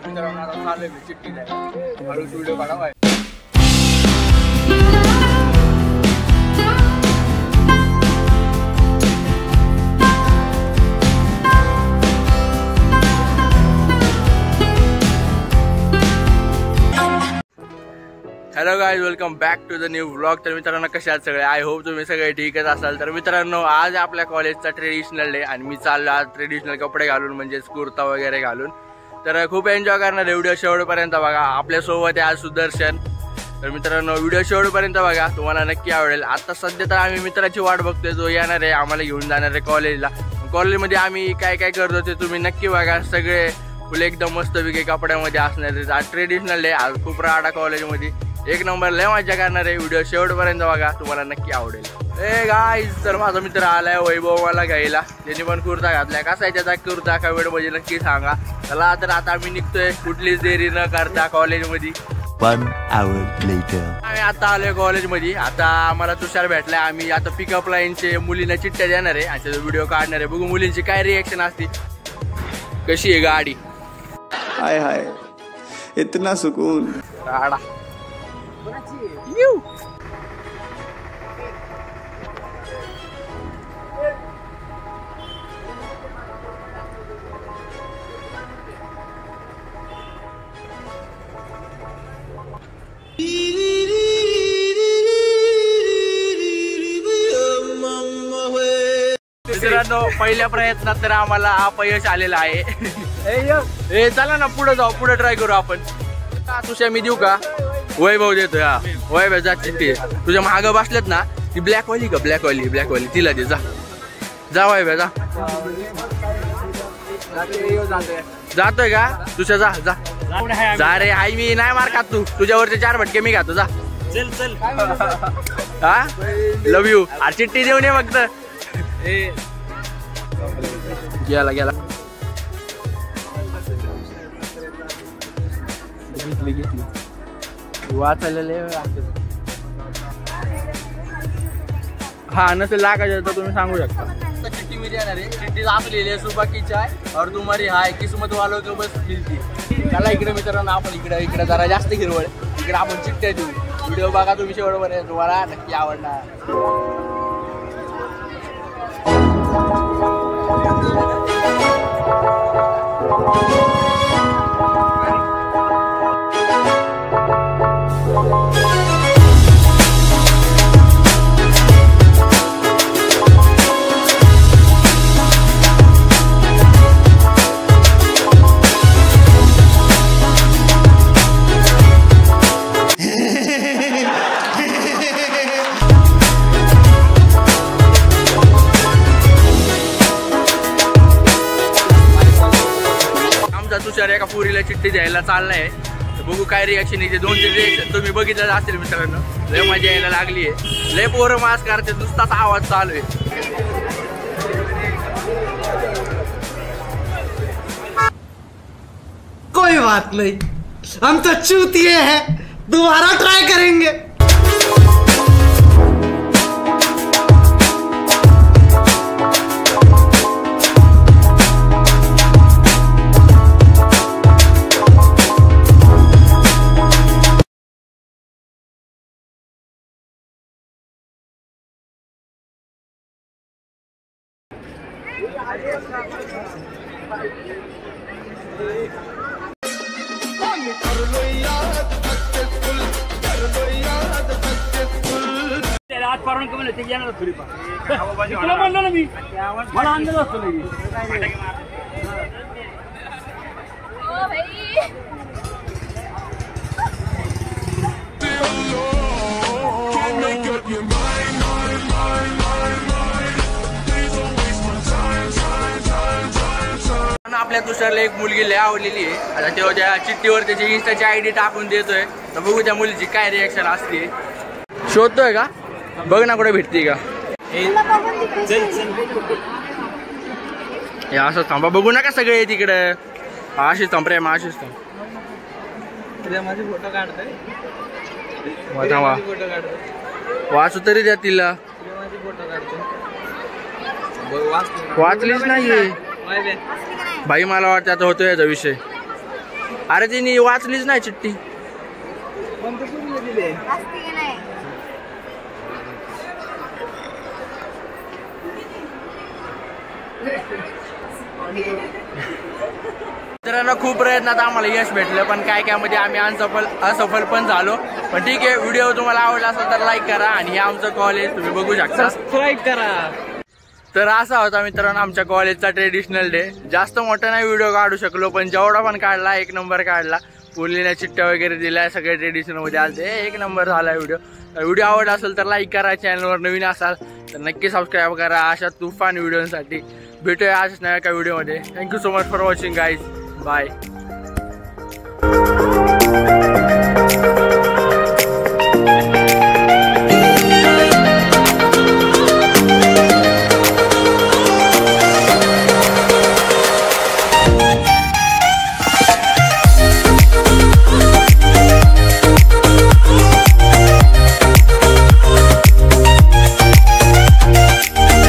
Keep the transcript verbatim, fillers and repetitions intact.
मित्रांनो आता चालू आहे चिठ्ठी द्यायला. हळू व्हिडिओ काढावा. Hello guys, welcome back to the new vlog. तर मित्रांनो कसे आहात सगळे? आय होप तुम्ही सगळे ठीकच असाल. तर मित्रांनो आज आपल्या कॉलेजचा ट्रेडिशनल डे आणि मी चाललो आज ट्रेडिशनल कपडे घालून म्हणजेच कुर्ता वगैरे घालून. तर खूप एन्जॉय करणार व्हिडिओ शेवटपर्यंत बघा. आपल्यासोबत आहे आज सुदर्शन. तर मित्रांनो व्हिडिओ शेवटपर्यंत बघा, तुम्हाला नक्की आवडेल. आता सध्या तर आम्ही मित्राची वाट बघतोय, जो येणार आहे आम्हाला घेऊन जाणार आहे कॉलेजला. कॉलेजमध्ये आम्ही काय काय करतो ते तुम्ही नक्की बघा. सगळे फुल एकदम मस्तपैकी कपड्यामध्ये असणार आहे. आज ट्रेडिशनल डे, आज खूप राडा कॉलेजमध्ये एक नंबर लय मजा करणार आहे. व्हिडिओ शेवटपर्यंत बघा, तुम्हाला नक्की आवडेल. ए गाईज, तर माझा मित्र आलाय वैभव मला घ्यायला. त्यांनी पण कुर्ता घातलाय. कसा आहे त्याचा कुर्ता का वेळ म्हणजे नक्की सांगा. चला तर आता आम्ही निघतोय कुठलीच देरी न करता कॉलेजमध्ये. वन आवर लेटर आम्ही आता आलोय कॉलेजमध्ये. आता आम्हाला तुषार भेटलाय. आम्ही आता पिकअप लाईनचे मुलींना चिठ्ठ्या देणार आहे आणि त्याचा व्हिडिओ काढणार आहे. बघू मुलींची काय रिएक्शन असते. कशी आहे गाडी. हाय हाय, इतना सुकून. राडा मित्रांनो, पहिल्या प्रयत्नात तर आम्हाला अपयश आलेला आहे. ए चला ना पुढे जाऊ, पुढे ट्राय करू आपण. तुझ्या मी देऊ का? वैभव देतोय. हा वैभव जा चिठ्ठी. तुझ्या महाग बसल्यात ना ती ब्लॅक वाली का? ब्लॅक वाली ब्लॅक वाली तिला दे. जा जा वैभव जा. जातोय का तुझ्या? जा जा जा रे. आई मी नाही मार खात. तू तुझ्यावरचे चार भटके मी खातो. जा चल चल. हा लव यू. अरे चिठ्ठी देऊन ये फक्त. गेला गेला. घेतली घेतली वाचायला. हा नसेल लागायचं तर तुम्ही सांगू शकता. चिठ्ठी मी देणार आहे. चिठ्ठी आपली सुबह की चाय और तुम्हारी हाय किस्मत वालों को बस मिलती. त्याला इकडे मित्रांनो आपण इकडे इकडे जरा जास्त हिरवळ इकडे आपण चिठ्ठ्या देऊ. व्हिडिओ बघा तुम्ही शेवटपर्यंत, तुम्हाला नक्की आवडणार. तुषार एका पुरीला चिठ्ठी द्यायला चाललाय. बघू काय रिॲक्शन येते. दोन तीन रिॲक्शन तुम्ही बघितलं असेल मित्रांनो. लय मजा यायला लागली आहे. लय पोरं मास्क करते, नुसताच आवाज चालू आहे. कोई बात नहीं, हम तो चूतिए हैं, दोबारा ट्राई करेंगे. आज पारून कमी ते येणार थोडी तुला म्हणलं ना मी. मला अंदाज असतो नाही. आपल्या तुषारला एक मुलगी लय आवडलेली आहे. आता तेव्हा त्या चिठ्ठीवर त्याची इंस्टाची आय डी टाकून देतोय. तर बघू त्या मुलीची काय रिॲक्शन असते. शोधतोय का? बघ ना कुठे भेटते का. असं थांबा, बघू नका सगळे तिकडे. अशीच थांब प्रेम, अशीच थांब. फोटो काढतोय. वाचू तरी द्या तिला. वाचलीच नाहीये भाई. मला वाटतं आता होतो याचा विषय. अरे तिने वाचलीच नाही चिठ्ठी. मित्रांनो खूप प्रयत्नात आम्हाला यश भेटलं, पण काय काय मध्ये आम्ही असफल असफल पण झालो. पण ठीक आहे, व्हिडिओ तुम्हाला आवडला असेल तर लाईक करा आणि हे आमचं कॉलेज तुम्ही बघू शकता, सबस्क्राईब करा. तर असा होता मित्रांनो आमच्या कॉलेजचा ट्रेडिशनल डे. जास्त मोठा नाही व्हिडिओ काढू शकलो, पण जेवढा पण काढला एक नंबर काढला. मुलीने चिठ्ठ्या वगैरे दिल्या, सगळे ट्रेडिशनल मध्ये आलते, एक नंबर झाला व्हिडिओ. व्हिडिओ आवडला असेल तर लाईक करा, चॅनलवर नवीन असाल तर नक्की सबस्क्राईब करा अशा तुफान व्हिडिओसाठी. भेटूया आज नव्या एका व्हिडिओमध्ये. Thank you so much for watching guys. Bye.